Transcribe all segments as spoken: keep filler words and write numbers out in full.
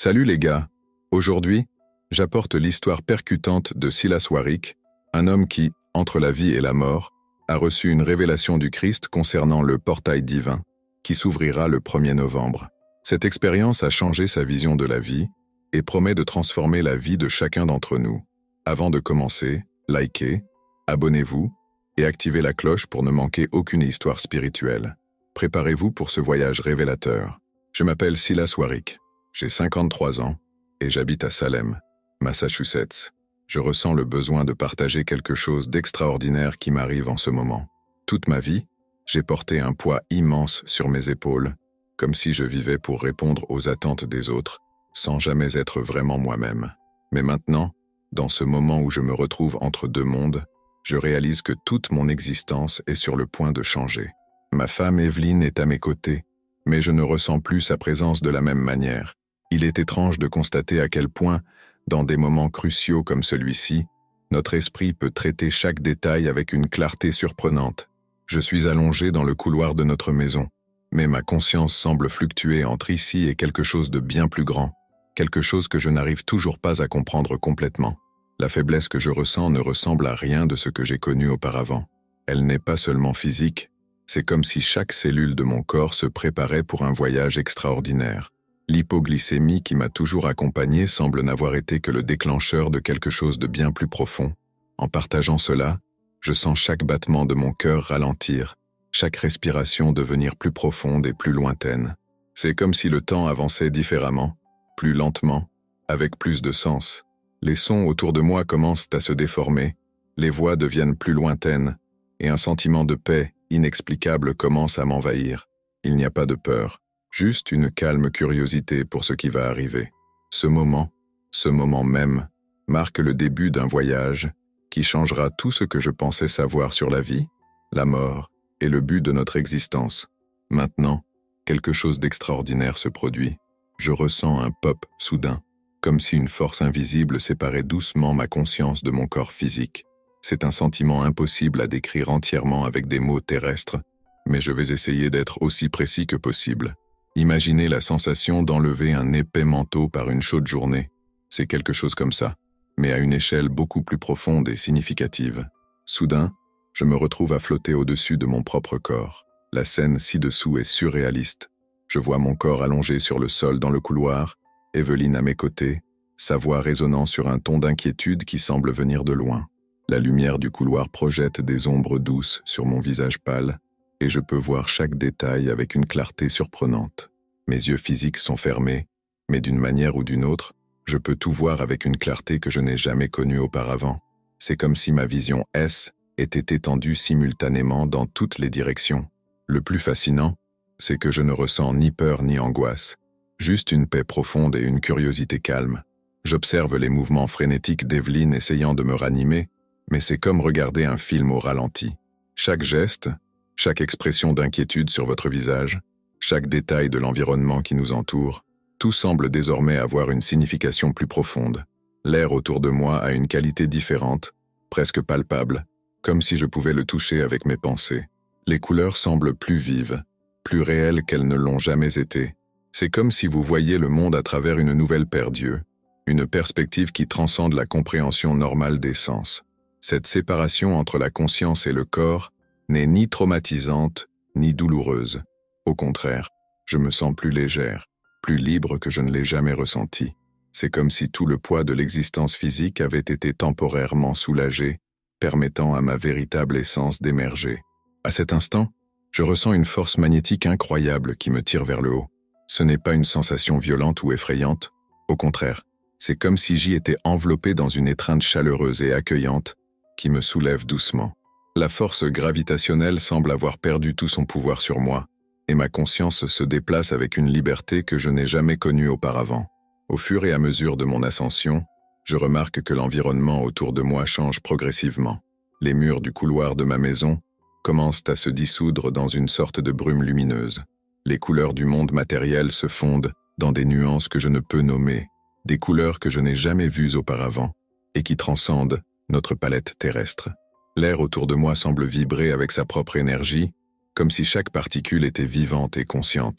Salut les gars. Aujourd'hui, j'apporte l'histoire percutante de Silas Warwick, un homme qui, entre la vie et la mort, a reçu une révélation du Christ concernant le portail divin, qui s'ouvrira le premier novembre. Cette expérience a changé sa vision de la vie et promet de transformer la vie de chacun d'entre nous. Avant de commencer, likez, abonnez-vous et activez la cloche pour ne manquer aucune histoire spirituelle. Préparez-vous pour ce voyage révélateur. Je m'appelle Silas Warwick, j'ai cinquante-trois ans et j'habite à Salem, Massachusetts. Je ressens le besoin de partager quelque chose d'extraordinaire qui m'arrive en ce moment. Toute ma vie, j'ai porté un poids immense sur mes épaules, comme si je vivais pour répondre aux attentes des autres, sans jamais être vraiment moi-même. Mais maintenant, dans ce moment où je me retrouve entre deux mondes, je réalise que toute mon existence est sur le point de changer. Ma femme Evelyne est à mes côtés, mais je ne ressens plus sa présence de la même manière. Il est étrange de constater à quel point, dans des moments cruciaux comme celui-ci, notre esprit peut traiter chaque détail avec une clarté surprenante. Je suis allongé dans le couloir de notre maison, mais ma conscience semble fluctuer entre ici et quelque chose de bien plus grand, quelque chose que je n'arrive toujours pas à comprendre complètement. La faiblesse que je ressens ne ressemble à rien de ce que j'ai connu auparavant. Elle n'est pas seulement physique, c'est comme si chaque cellule de mon corps se préparait pour un voyage extraordinaire. L'hypoglycémie qui m'a toujours accompagné semble n'avoir été que le déclencheur de quelque chose de bien plus profond. En partageant cela, je sens chaque battement de mon cœur ralentir, chaque respiration devenir plus profonde et plus lointaine. C'est comme si le temps avançait différemment, plus lentement, avec plus de sens. Les sons autour de moi commencent à se déformer, les voix deviennent plus lointaines, et un sentiment de paix inexplicable commence à m'envahir. Il n'y a pas de peur, juste une calme curiosité pour ce qui va arriver. Ce moment, ce moment même, marque le début d'un voyage qui changera tout ce que je pensais savoir sur la vie, la mort et le but de notre existence. Maintenant, quelque chose d'extraordinaire se produit. Je ressens un pop soudain, comme si une force invisible séparait doucement ma conscience de mon corps physique. C'est un sentiment impossible à décrire entièrement avec des mots terrestres, mais je vais essayer d'être aussi précis que possible. Imaginez la sensation d'enlever un épais manteau par une chaude journée. C'est quelque chose comme ça, mais à une échelle beaucoup plus profonde et significative. Soudain, je me retrouve à flotter au-dessus de mon propre corps. La scène ci-dessous est surréaliste. Je vois mon corps allongé sur le sol dans le couloir, Evelyne à mes côtés, sa voix résonnant sur un ton d'inquiétude qui semble venir de loin. La lumière du couloir projette des ombres douces sur mon visage pâle, et je peux voir chaque détail avec une clarté surprenante. Mes yeux physiques sont fermés, mais d'une manière ou d'une autre, je peux tout voir avec une clarté que je n'ai jamais connue auparavant. C'est comme si ma vision S était étendue simultanément dans toutes les directions. Le plus fascinant, c'est que je ne ressens ni peur ni angoisse, juste une paix profonde et une curiosité calme. J'observe les mouvements frénétiques d'Evelyne essayant de me ranimer, mais c'est comme regarder un film au ralenti. Chaque geste, chaque expression d'inquiétude sur votre visage, chaque détail de l'environnement qui nous entoure, tout semble désormais avoir une signification plus profonde. L'air autour de moi a une qualité différente, presque palpable, comme si je pouvais le toucher avec mes pensées. Les couleurs semblent plus vives, plus réelles qu'elles ne l'ont jamais été. C'est comme si vous voyiez le monde à travers une nouvelle paire d'yeux, une perspective qui transcende la compréhension normale des sens. Cette séparation entre la conscience et le corps n'est ni traumatisante, ni douloureuse. Au contraire, je me sens plus légère, plus libre que je ne l'ai jamais ressenti. C'est comme si tout le poids de l'existence physique avait été temporairement soulagé, permettant à ma véritable essence d'émerger. À cet instant, je ressens une force magnétique incroyable qui me tire vers le haut. Ce n'est pas une sensation violente ou effrayante, au contraire, c'est comme si j'y étais enveloppé dans une étreinte chaleureuse et accueillante qui me soulève doucement. La force gravitationnelle semble avoir perdu tout son pouvoir sur moi, et ma conscience se déplace avec une liberté que je n'ai jamais connue auparavant. Au fur et à mesure de mon ascension, je remarque que l'environnement autour de moi change progressivement. Les murs du couloir de ma maison commencent à se dissoudre dans une sorte de brume lumineuse. Les couleurs du monde matériel se fondent dans des nuances que je ne peux nommer, des couleurs que je n'ai jamais vues auparavant, et qui transcendent notre palette terrestre. L'air autour de moi semble vibrer avec sa propre énergie, comme si chaque particule était vivante et consciente.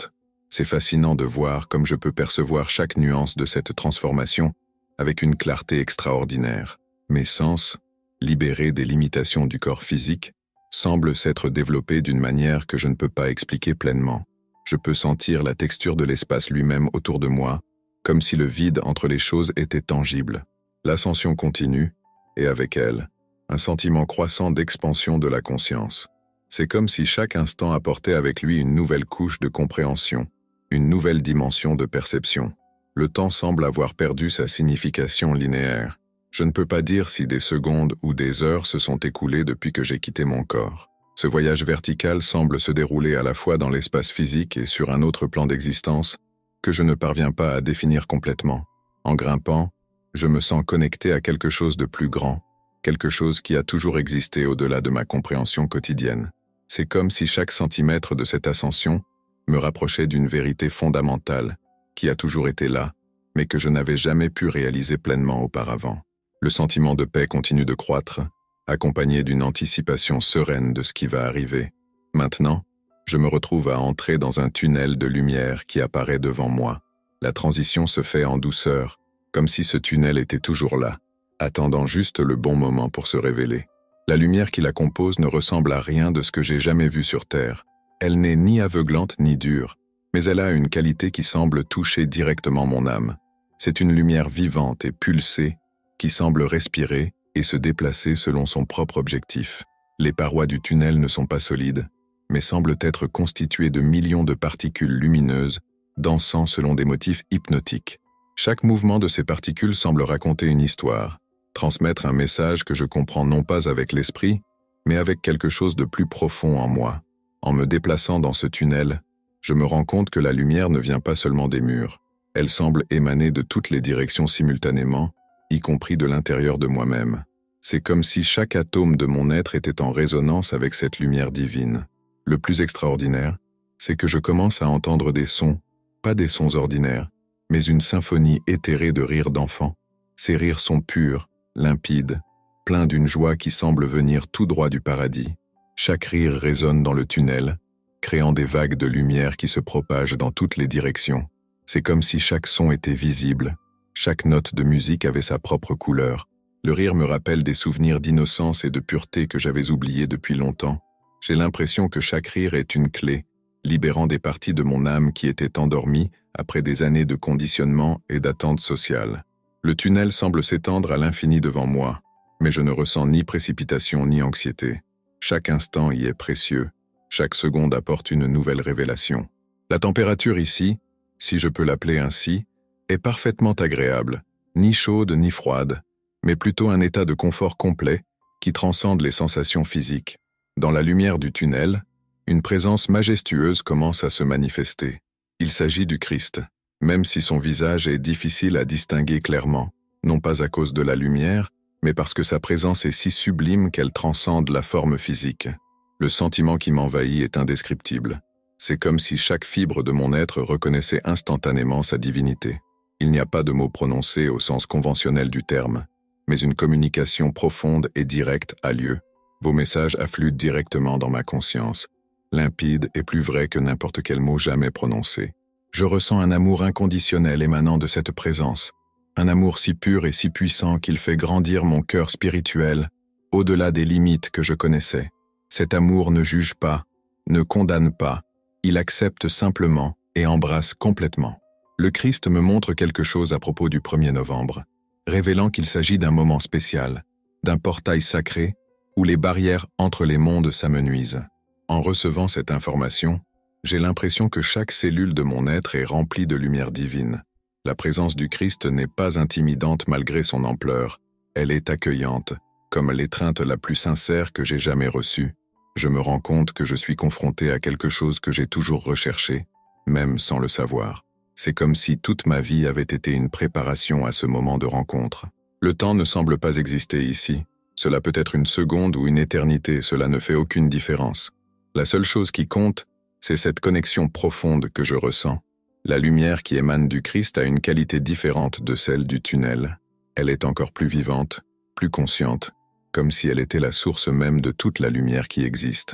C'est fascinant de voir comme je peux percevoir chaque nuance de cette transformation avec une clarté extraordinaire. Mes sens, libérés des limitations du corps physique, semblent s'être développés d'une manière que je ne peux pas expliquer pleinement. Je peux sentir la texture de l'espace lui-même autour de moi, comme si le vide entre les choses était tangible. L'ascension continue, et avec elle, un sentiment croissant d'expansion de la conscience. C'est comme si chaque instant apportait avec lui une nouvelle couche de compréhension, une nouvelle dimension de perception. Le temps semble avoir perdu sa signification linéaire. Je ne peux pas dire si des secondes ou des heures se sont écoulées depuis que j'ai quitté mon corps. Ce voyage vertical semble se dérouler à la fois dans l'espace physique et sur un autre plan d'existence que je ne parviens pas à définir complètement. En grimpant, je me sens connecté à quelque chose de plus grand, quelque chose qui a toujours existé au-delà de ma compréhension quotidienne. C'est comme si chaque centimètre de cette ascension me rapprochait d'une vérité fondamentale qui a toujours été là, mais que je n'avais jamais pu réaliser pleinement auparavant. Le sentiment de paix continue de croître, accompagné d'une anticipation sereine de ce qui va arriver. Maintenant, je me retrouve à entrer dans un tunnel de lumière qui apparaît devant moi. La transition se fait en douceur, comme si ce tunnel était toujours là, attendant juste le bon moment pour se révéler. La lumière qui la compose ne ressemble à rien de ce que j'ai jamais vu sur Terre. Elle n'est ni aveuglante ni dure, mais elle a une qualité qui semble toucher directement mon âme. C'est une lumière vivante et pulsée qui semble respirer et se déplacer selon son propre objectif. Les parois du tunnel ne sont pas solides, mais semblent être constituées de millions de particules lumineuses, dansant selon des motifs hypnotiques. Chaque mouvement de ces particules semble raconter une histoire, transmettre un message que je comprends non pas avec l'esprit, mais avec quelque chose de plus profond en moi. En me déplaçant dans ce tunnel, je me rends compte que la lumière ne vient pas seulement des murs. Elle semble émaner de toutes les directions simultanément, y compris de l'intérieur de moi-même. C'est comme si chaque atome de mon être était en résonance avec cette lumière divine. Le plus extraordinaire, c'est que je commence à entendre des sons, pas des sons ordinaires, mais une symphonie éthérée de rires d'enfants. Ces rires sont purs, limpides, pleins d'une joie qui semble venir tout droit du paradis. Chaque rire résonne dans le tunnel, créant des vagues de lumière qui se propagent dans toutes les directions. C'est comme si chaque son était visible, chaque note de musique avait sa propre couleur. Le rire me rappelle des souvenirs d'innocence et de pureté que j'avais oubliés depuis longtemps. J'ai l'impression que chaque rire est une clé, libérant des parties de mon âme qui étaient endormies après des années de conditionnement et d'attente sociale. Le tunnel semble s'étendre à l'infini devant moi, mais je ne ressens ni précipitation ni anxiété. Chaque instant y est précieux, chaque seconde apporte une nouvelle révélation. La température ici, si je peux l'appeler ainsi, est parfaitement agréable, ni chaude ni froide, mais plutôt un état de confort complet qui transcende les sensations physiques. Dans la lumière du tunnel, une présence majestueuse commence à se manifester. Il s'agit du Christ, même si son visage est difficile à distinguer clairement, non pas à cause de la lumière, mais parce que sa présence est si sublime qu'elle transcende la forme physique. Le sentiment qui m'envahit est indescriptible. C'est comme si chaque fibre de mon être reconnaissait instantanément sa divinité. Il n'y a pas de mots prononcés au sens conventionnel du terme, mais une communication profonde et directe a lieu. Vos messages affluent directement dans ma conscience, limpide et plus vrai que n'importe quel mot jamais prononcé. Je ressens un amour inconditionnel émanant de cette présence, un amour si pur et si puissant qu'il fait grandir mon cœur spirituel au-delà des limites que je connaissais. Cet amour ne juge pas, ne condamne pas, il accepte simplement et embrasse complètement. Le Christ me montre quelque chose à propos du premier novembre, révélant qu'il s'agit d'un moment spécial, d'un portail sacré où les barrières entre les mondes s'amenuisent. En recevant cette information, j'ai l'impression que chaque cellule de mon être est remplie de lumière divine. La présence du Christ n'est pas intimidante malgré son ampleur, elle est accueillante, comme l'étreinte la plus sincère que j'ai jamais reçue. Je me rends compte que je suis confronté à quelque chose que j'ai toujours recherché, même sans le savoir. C'est comme si toute ma vie avait été une préparation à ce moment de rencontre. Le temps ne semble pas exister ici. Cela peut être une seconde ou une éternité, cela ne fait aucune différence. La seule chose qui compte, c'est cette connexion profonde que je ressens. La lumière qui émane du Christ a une qualité différente de celle du tunnel. Elle est encore plus vivante, plus consciente, comme si elle était la source même de toute la lumière qui existe.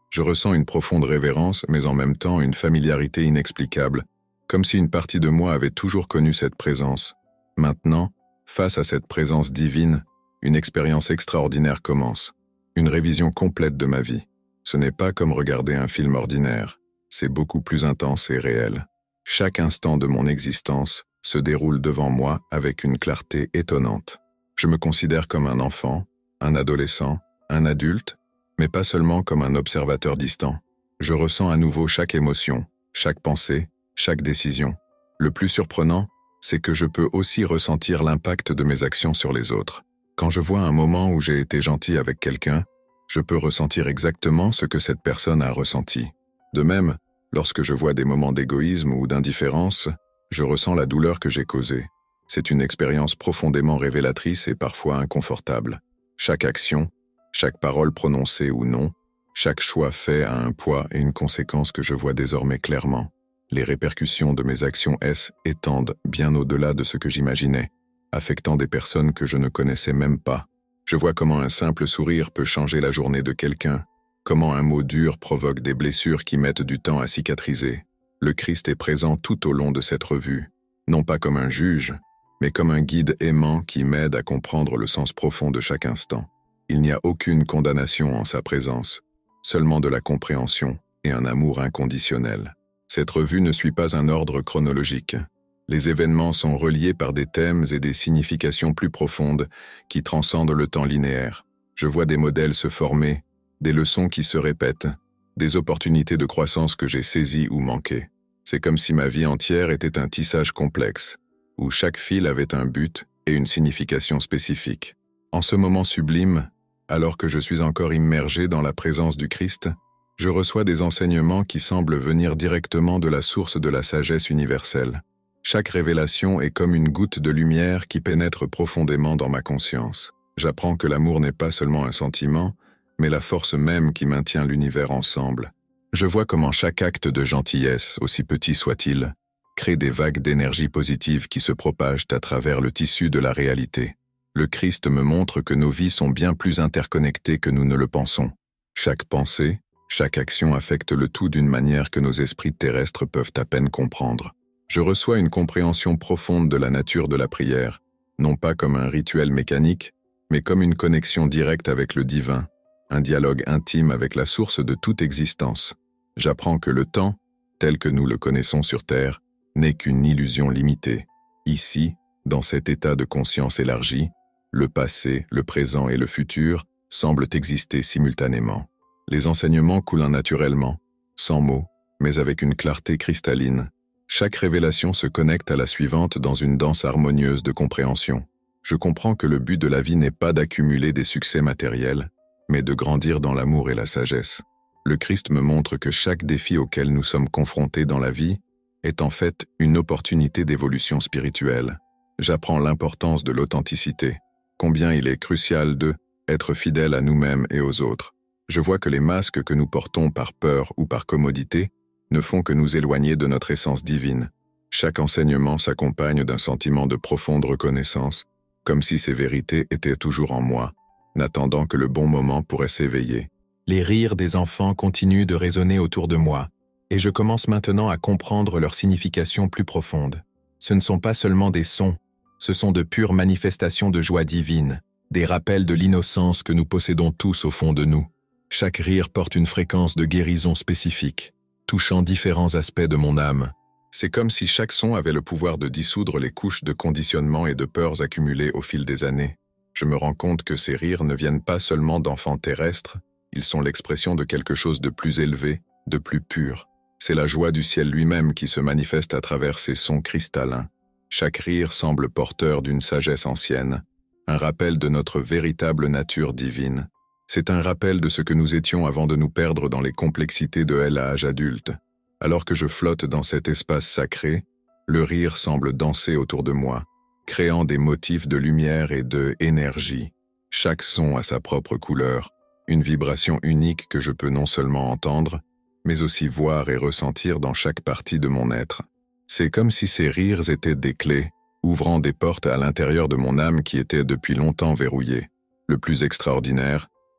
Je ressens une profonde révérence, mais en même temps une familiarité inexplicable, comme si une partie de moi avait toujours connu cette présence. Maintenant, face à cette présence divine, une expérience extraordinaire commence. Une révision complète de ma vie. Ce n'est pas comme regarder un film ordinaire, c'est beaucoup plus intense et réel. Chaque instant de mon existence se déroule devant moi avec une clarté étonnante. Je me considère comme un enfant, un adolescent, un adulte, mais pas seulement comme un observateur distant. Je ressens à nouveau chaque émotion, chaque pensée, chaque décision. Le plus surprenant, c'est que je peux aussi ressentir l'impact de mes actions sur les autres. Quand je vois un moment où j'ai été gentil avec quelqu'un, je peux ressentir exactement ce que cette personne a ressenti. De même, lorsque je vois des moments d'égoïsme ou d'indifférence, je ressens la douleur que j'ai causée. C'est une expérience profondément révélatrice et parfois inconfortable. Chaque action, chaque parole prononcée ou non, chaque choix fait a un poids et une conséquence que je vois désormais clairement. Les répercussions de mes actions S étendent bien au-delà de ce que j'imaginais, affectant des personnes que je ne connaissais même pas. Je vois comment un simple sourire peut changer la journée de quelqu'un, comment un mot dur provoque des blessures qui mettent du temps à cicatriser. Le Christ est présent tout au long de cette revue, non pas comme un juge, mais comme un guide aimant qui m'aide à comprendre le sens profond de chaque instant. Il n'y a aucune condamnation en sa présence, seulement de la compréhension et un amour inconditionnel. Cette revue ne suit pas un ordre chronologique. Les événements sont reliés par des thèmes et des significations plus profondes qui transcendent le temps linéaire. Je vois des modèles se former, des leçons qui se répètent, des opportunités de croissance que j'ai saisies ou manquées. C'est comme si ma vie entière était un tissage complexe, où chaque fil avait un but et une signification spécifique. En ce moment sublime, alors que je suis encore immergé dans la présence du Christ, je reçois des enseignements qui semblent venir directement de la source de la sagesse universelle. Chaque révélation est comme une goutte de lumière qui pénètre profondément dans ma conscience. J'apprends que l'amour n'est pas seulement un sentiment, mais la force même qui maintient l'univers ensemble. Je vois comment chaque acte de gentillesse, aussi petit soit-il, crée des vagues d'énergie positive qui se propagent à travers le tissu de la réalité. Le Christ me montre que nos vies sont bien plus interconnectées que nous ne le pensons. Chaque pensée, chaque action affecte le tout d'une manière que nos esprits terrestres peuvent à peine comprendre. Je reçois une compréhension profonde de la nature de la prière, non pas comme un rituel mécanique, mais comme une connexion directe avec le divin, un dialogue intime avec la source de toute existence. J'apprends que le temps, tel que nous le connaissons sur Terre, n'est qu'une illusion limitée. Ici, dans cet état de conscience élargie, le passé, le présent et le futur semblent exister simultanément. Les enseignements coulent naturellement, sans mots, mais avec une clarté cristalline. Chaque révélation se connecte à la suivante dans une danse harmonieuse de compréhension. Je comprends que le but de la vie n'est pas d'accumuler des succès matériels, mais de grandir dans l'amour et la sagesse. Le Christ me montre que chaque défi auquel nous sommes confrontés dans la vie est en fait une opportunité d'évolution spirituelle. J'apprends l'importance de l'authenticité, combien il est crucial de être fidèle à nous-mêmes et aux autres. Je vois que les masques que nous portons par peur ou par commodité ne font que nous éloigner de notre essence divine. Chaque enseignement s'accompagne d'un sentiment de profonde reconnaissance, comme si ces vérités étaient toujours en moi, n'attendant que le bon moment pourrait s'éveiller. Les rires des enfants continuent de résonner autour de moi, et je commence maintenant à comprendre leur signification plus profonde. Ce ne sont pas seulement des sons, ce sont de pures manifestations de joie divine, des rappels de l'innocence que nous possédons tous au fond de nous. Chaque rire porte une fréquence de guérison spécifique, touchant différents aspects de mon âme. C'est comme si chaque son avait le pouvoir de dissoudre les couches de conditionnement et de peurs accumulées au fil des années. Je me rends compte que ces rires ne viennent pas seulement d'enfants terrestres, ils sont l'expression de quelque chose de plus élevé, de plus pur. C'est la joie du ciel lui-même qui se manifeste à travers ces sons cristallins. Chaque rire semble porteur d'une sagesse ancienne, un rappel de notre véritable nature divine. C'est un rappel de ce que nous étions avant de nous perdre dans les complexités de l'âge adulte. Alors que je flotte dans cet espace sacré, le rire semble danser autour de moi, créant des motifs de lumière et de énergie. Chaque son a sa propre couleur, une vibration unique que je peux non seulement entendre, mais aussi voir et ressentir dans chaque partie de mon être. C'est comme si ces rires étaient des clés, ouvrant des portes à l'intérieur de mon âme qui était depuis longtemps verrouillée. Le plus extraordinaire,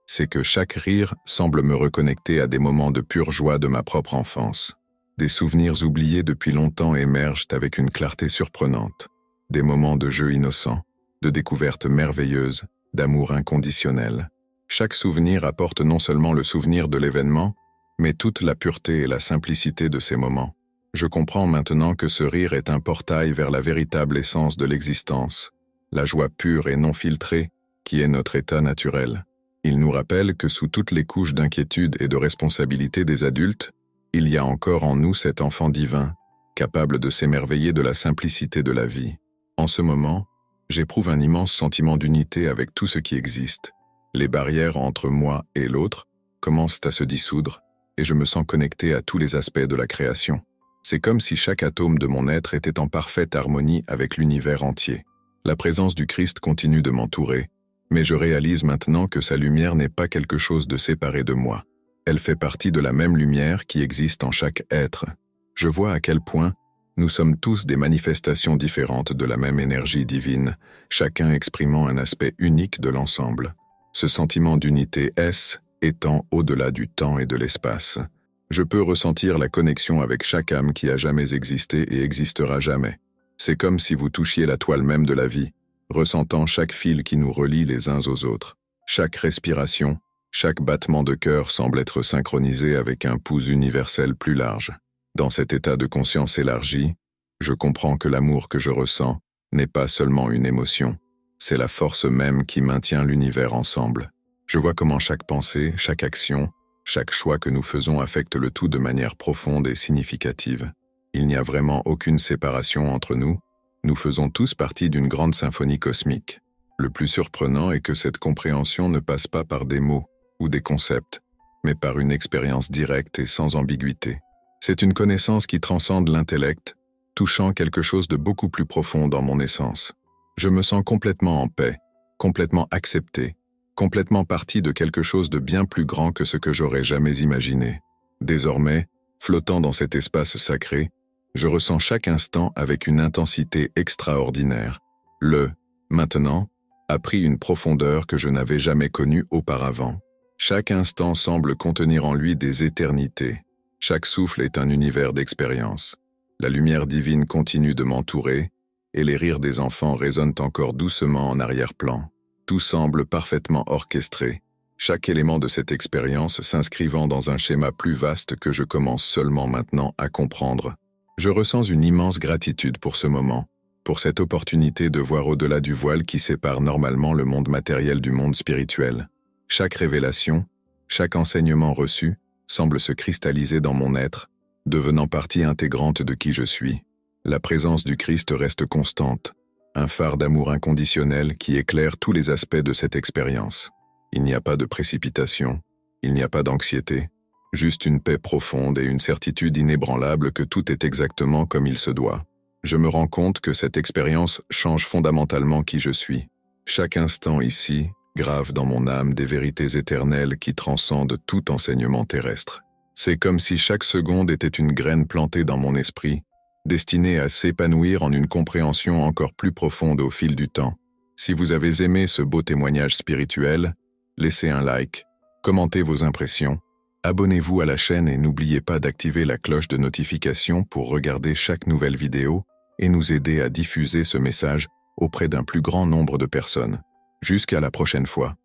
c'est que chaque rire semble me reconnecter à des moments de pure joie de ma propre enfance. Des souvenirs oubliés depuis longtemps émergent avec une clarté surprenante. Des moments de jeu innocent, de découvertes merveilleuses, d'amour inconditionnel. Chaque souvenir apporte non seulement le souvenir de l'événement, mais toute la pureté et la simplicité de ces moments. Je comprends maintenant que ce rire est un portail vers la véritable essence de l'existence, la joie pure et non filtrée, qui est notre état naturel. Il nous rappelle que sous toutes les couches d'inquiétude et de responsabilité des adultes, il y a encore en nous cet enfant divin, capable de s'émerveiller de la simplicité de la vie. En ce moment, j'éprouve un immense sentiment d'unité avec tout ce qui existe. Les barrières entre moi et l'autre commencent à se dissoudre, et je me sens connecté à tous les aspects de la création. C'est comme si chaque atome de mon être était en parfaite harmonie avec l'univers entier. La présence du Christ continue de m'entourer, mais je réalise maintenant que sa lumière n'est pas quelque chose de séparé de moi. Elle fait partie de la même lumière qui existe en chaque être. Je vois à quel point nous sommes tous des manifestations différentes de la même énergie divine, chacun exprimant un aspect unique de l'ensemble. Ce sentiment d'unité est étant au-delà du temps et de l'espace. Je peux ressentir la connexion avec chaque âme qui a jamais existé et existera jamais. C'est comme si vous touchiez la toile même de la vie, ressentant chaque fil qui nous relie les uns aux autres. Chaque respiration, chaque battement de cœur semble être synchronisé avec un pouls universel plus large. Dans cet état de conscience élargie, je comprends que l'amour que je ressens n'est pas seulement une émotion, c'est la force même qui maintient l'univers ensemble. Je vois comment chaque pensée, chaque action, chaque choix que nous faisons affecte le tout de manière profonde et significative. Il n'y a vraiment aucune séparation entre nous, nous faisons tous partie d'une grande symphonie cosmique. Le plus surprenant est que cette compréhension ne passe pas par des mots ou des concepts, mais par une expérience directe et sans ambiguïté. C'est une connaissance qui transcende l'intellect, touchant quelque chose de beaucoup plus profond dans mon essence. Je me sens complètement en paix, complètement accepté, complètement partie de quelque chose de bien plus grand que ce que j'aurais jamais imaginé. Désormais, flottant dans cet espace sacré, je ressens chaque instant avec une intensité extraordinaire. Le « maintenant » a pris une profondeur que je n'avais jamais connue auparavant. Chaque instant semble contenir en lui des éternités. Chaque souffle est un univers d'expérience. La lumière divine continue de m'entourer, et les rires des enfants résonnent encore doucement en arrière-plan. Tout semble parfaitement orchestré, chaque élément de cette expérience s'inscrivant dans un schéma plus vaste que je commence seulement maintenant à comprendre. Je ressens une immense gratitude pour ce moment, pour cette opportunité de voir au-delà du voile qui sépare normalement le monde matériel du monde spirituel. Chaque révélation, chaque enseignement reçu, semble se cristalliser dans mon être, devenant partie intégrante de qui je suis. La présence du Christ reste constante, un phare d'amour inconditionnel qui éclaire tous les aspects de cette expérience. Il n'y a pas de précipitation, il n'y a pas d'anxiété, juste une paix profonde et une certitude inébranlable que tout est exactement comme il se doit. Je me rends compte que cette expérience change fondamentalement qui je suis. Chaque instant ici grave dans mon âme des vérités éternelles qui transcendent tout enseignement terrestre. C'est comme si chaque seconde était une graine plantée dans mon esprit, destinée à s'épanouir en une compréhension encore plus profonde au fil du temps. Si vous avez aimé ce beau témoignage spirituel, laissez un like, commentez vos impressions, abonnez-vous à la chaîne et n'oubliez pas d'activer la cloche de notification pour regarder chaque nouvelle vidéo et nous aider à diffuser ce message auprès d'un plus grand nombre de personnes. Jusqu'à la prochaine fois.